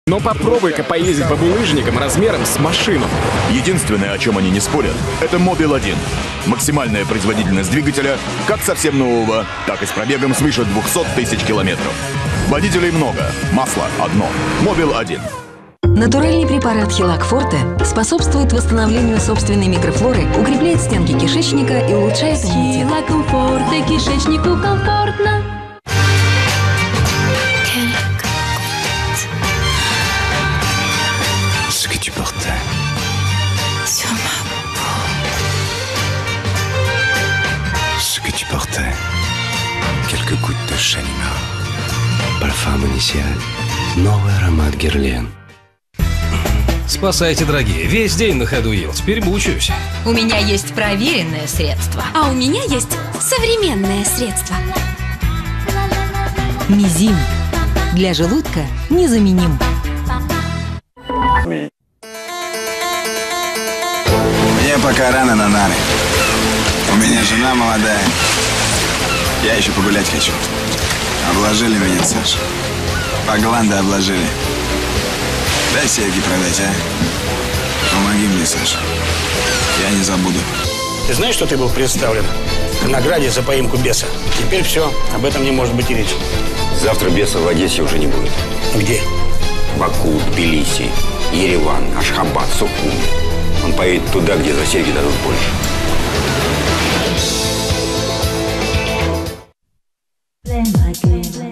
Но попробуй-ка поездить по булыжникам размером с машину. Единственное, о чем они не спорят, это Mobil 1. Максимальная производительность двигателя как совсем нового, так и с пробегом свыше 200 тысяч километров. Водителей много, масло одно. Mobil 1. Натуральный препарат Хилак Форте способствует восстановлению собственной микрофлоры, укрепляет стенки кишечника и улучшает иммунитет. Хилаком Форте кишечнику комфортно. Ce que tu portais Sur ma peau. Ce que tu portais. Quelques gouttes de Shalimar. Парфюм Initial. Новый аромат Герлен. Спасайте, дорогие. Весь день на ходу ел. Теперь мучаюсь. У меня есть проверенное средство. А у меня есть современное средство. Мизим. Для желудка незаменим. Мне пока рано на нары. У меня жена молодая. Я еще погулять хочу. Обложили меня, Саша. По гланды обложили. Дай серьги продать, а? Помоги мне, Саша. Я не забуду. Ты знаешь, что ты был представлен к награде за поимку беса? Теперь все, об этом не может быть и речи. Завтра беса в Одессе уже не будет. Где? Баку, Тбилиси, Ереван, Ашхабад, Сухум. Он поедет туда, где за серьги дадут больше.